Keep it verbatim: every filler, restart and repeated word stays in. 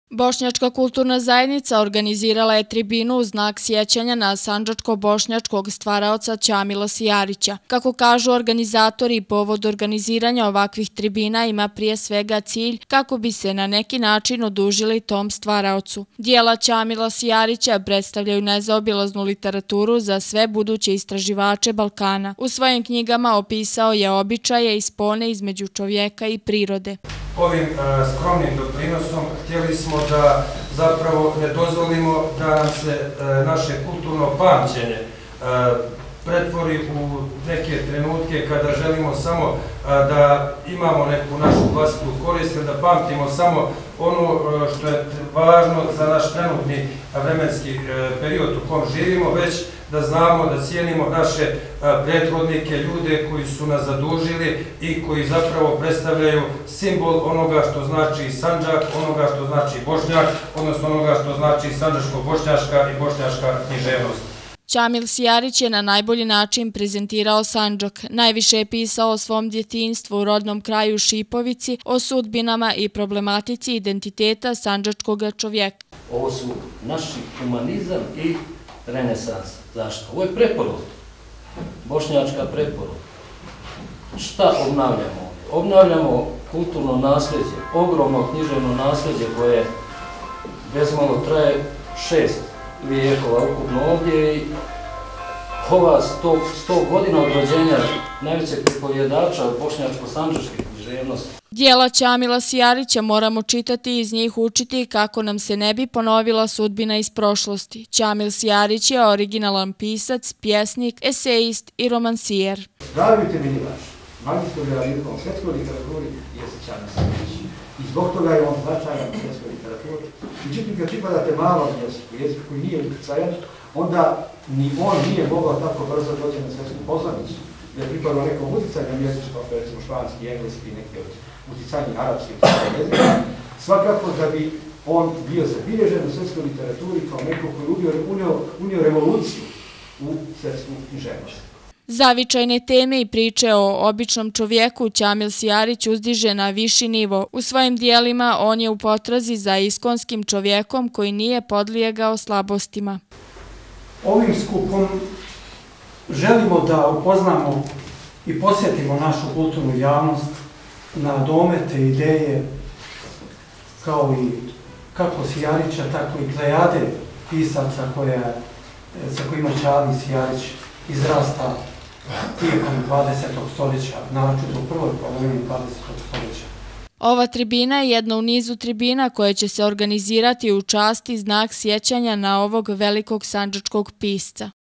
Bošnjačka kulturna zajednica organizirala je tribinu u znak sjećanja na sandžačko-bošnjačkog stvaraoca Ćamila Sijarića. Kako kažu organizatori, povod organiziranja ovakvih tribina ima prije svega cilj kako bi se na neki način odužili tom stvaraocu. Dijela Ćamila Sijarića predstavljaju nezaobilaznu literaturu za sve buduće istraživače Balkana. U svojim knjigama opisao je običaje i spone između čovjeka i prirode. Ovim skromnim doprinosom htjeli smo da zapravo ne dozvolimo da nam se naše kulturno pamćenje pretvori u neke trenutke kada želimo samo da imamo neku našu vlastitu korist ili da pamtimo samo ono što je važno za naš trenutni vremenski period u kom živimo, već da znamo, da cijenimo naše prethodnike, ljude koji su nas zadužili i koji zapravo predstavljaju simbol onoga što znači Sandžak, onoga što znači Bošnjak, odnosno onoga što znači sandžačko-bošnjaška i bošnjaška književnost. Ćamil Sijarić je na najbolji način prezentirao Sandžak. Najviše je pisao o svom djetinjstvu u rodnom kraju Šipovici, o sudbinama i problematici identiteta sandžačkog čovjeka. Ovo su naši humanizam i renesans. Zašto? Ovo je preporod. Bošnjačka preporod. Šta obnavljamo? Obnavljamo kulturno nasljeđe, ogromno književno nasljeđe koje bezmalo traje šest vijekova ukupno ovdje i ova sto godina od rođenja najvećeg pripovjedača od bošnjačko-sandžačke književnosti. Dijela Ćamila Sijarića moramo čitati i iz njih učiti kako nam se ne bi ponovila sudbina iz prošlosti. Ćamil Sijarić je originalan pisac, pjesnik, esejist i romansijer. Darujte mi vaš, magistru gravitom svjetskoj literaturi jeste Ćamil Sijarić. I zbog toga je on značajan u svjetskoj literaturi. Međutim, kad pripadate malom jeziku, jeziku koji nije utjecajan, onda ni on nije mogao tako brzo doći na svjetsku pozornicu. Da je pripadao nekom utjecajnom jeziku, kao recimo španski, engleski i neki od utjecajnih arapskih jezika, svakako da bi on bio zabilježen u svjetskoj literaturi kao neko koji je unio, unio revoluciju u svjetsku književnost. Zavičajne teme i priče o običnom čovjeku Ćamil Sijarić uzdiže na viši nivo. U svojim dijelima on je u potrazi za iskonskim čovjekom koji nije podlijegao slabostima. Ovim skupom želimo da upoznamo i posjetimo našu kulturnu javnost na domete, ideje, kao i kako Sijarića, tako i plejade pisaca sa kojima Ćamil Sijarić izrasta tijekom dvadesetog stoljeća, naročito u prvoj polovini dvadesetog stoljeća. Ova tribina je jedna u nizu tribina koje će se organizirati u čast i znak sjećanja na ovog velikog sandžačkog pisca.